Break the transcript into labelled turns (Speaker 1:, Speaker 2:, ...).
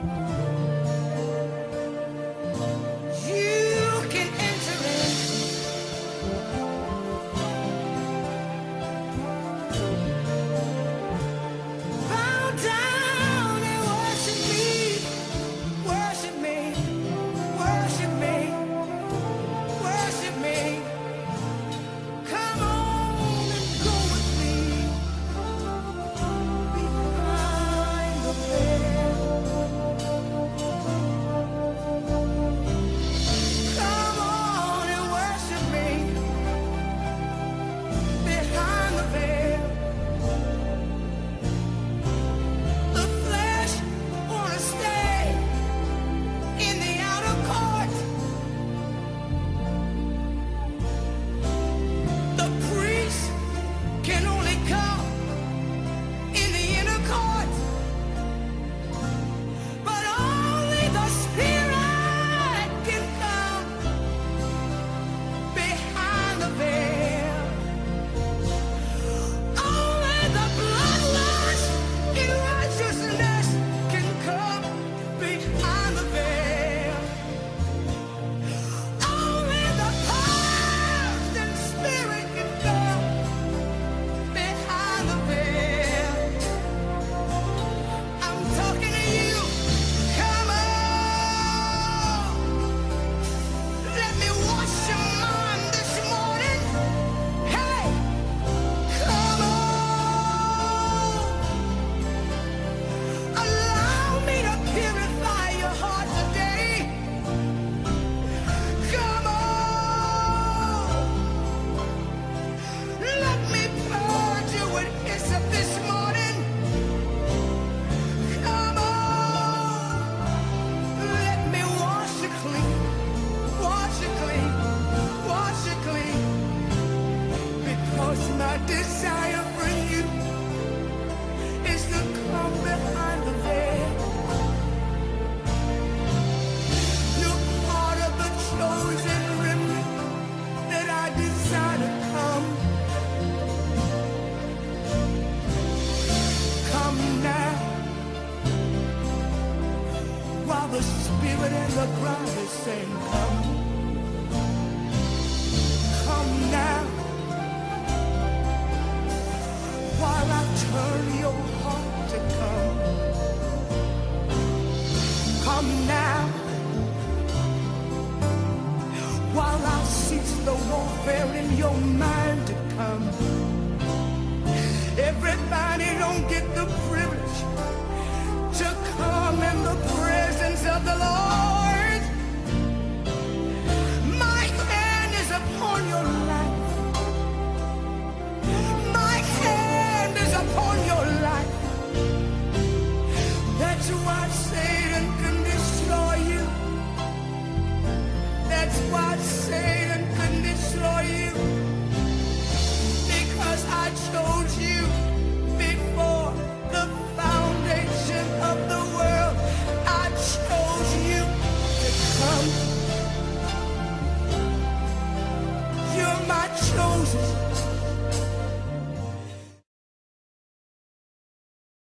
Speaker 1: You can enter in. Bow down and worship me. Worship me. Worship me. Worship me. Come on and go with me behind the veil. Come on and worship me behind the veil. The flesh wanna stay in the outer court. The priest can only come in the inner court, but only the Spirit can come behind the veil. Only the blood-washed in righteousness can come behind the veil. Only the past and spirit can come behind the veil. I'm talking to you. Come on. Let me wash your mind this morning. Hey, come on. Allow me to purify your heart today. Come on. Let me purge you with hyssop this morning. Come on. Let me wash you clean. Wash you clean. Wash you clean. Because my desire for you is to come behind the veil. You're part of the chosen remnant that I desire to come. Come now, while the Spirit and the bride is saying, come. Come now, while I turn your heart to come. Come now, while I cease the warfare in your mind to come. Everybody don't get the privilege to come in the presence of the Lord.